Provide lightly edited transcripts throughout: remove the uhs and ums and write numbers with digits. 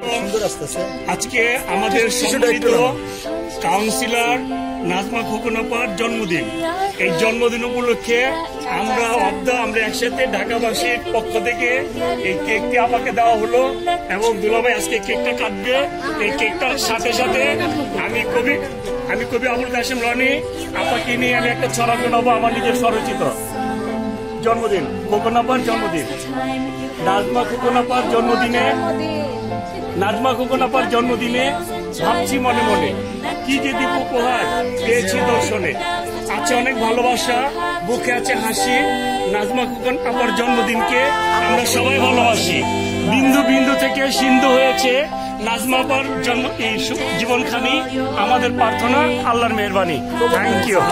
আজকে আমাদের সম্মানিত কাউন্সিলর নাজমা খোকন আপার জন্মদিন। এই জন্মদিন উপলক্ষে আমরা একসাথে ঢাকাবাসীর পক্ষ থেকে এই কেকটি আমাকে দেওয়া হলো এবং দুলাভাই আজকে কেকটা কাটবে। এই কেকটার সাথে সাথে আমি কবি আবুল কাসেম রনি আপাকে নিয়ে আমি একটা ছড়া শোনাবো, আমার নিজের স্বরচিত। জন্মদিন, খোকন আপার জন্মদিন। নাজমা খোকন আপার জন্মদিনে ভাবছি মনে মনে কি যে দিব উপহার পেয়েছি দর্শনে। আছে অনেক ভালোবাসা, বুকে আছে হাসি। নাজমা খোকন আপার জন্মদিনকে আমরা সবাই ভালোবাসি। বিন্দু বিন্দু থেকে সিন্ধু হয়েছে নাজমা আপার জন্ম এই জীবনখানি। আমাদের প্রার্থনা আল্লাহর মেহেরবানি। Thank you.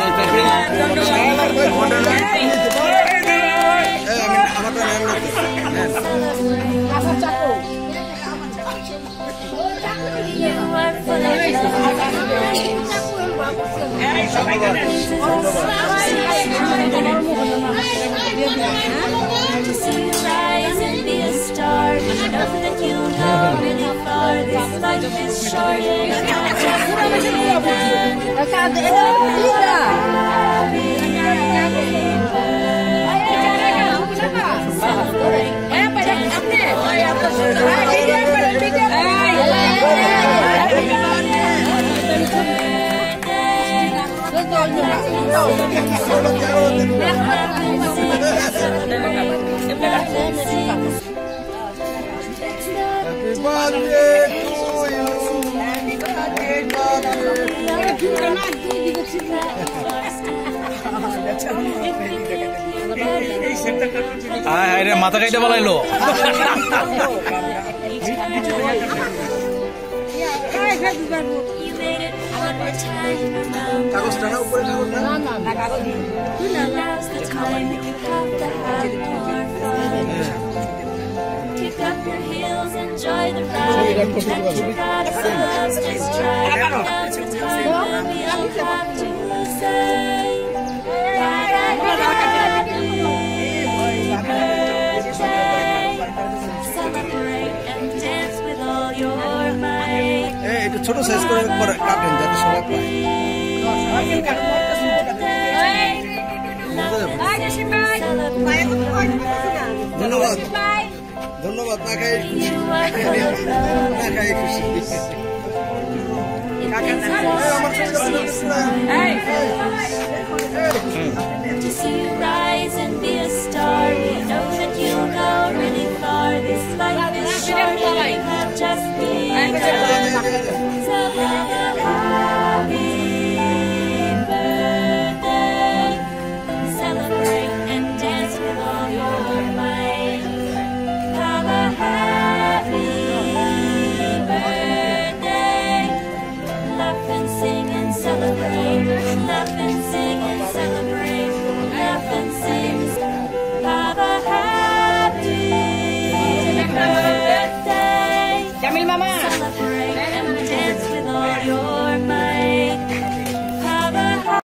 মাথা কাইটা বলাইলো। Kick up your heels, enjoy the ride. Let your pride of us just try. All we have to say. Celebrate and dance with all your might. একটু ছোট সাইজ করে কাটেন যাতে সবাই পায়। ধন্যবাদ ধন্যবাদ। না খাই খুশি, না খাই খুশি। To see you rise and be a star, know that you'll go really far. This life is short, you have just begun. So have a happy birthday. Celebrate and dance with all your might. Have a happy birthday. Laugh and sing and celebrate. Laugh and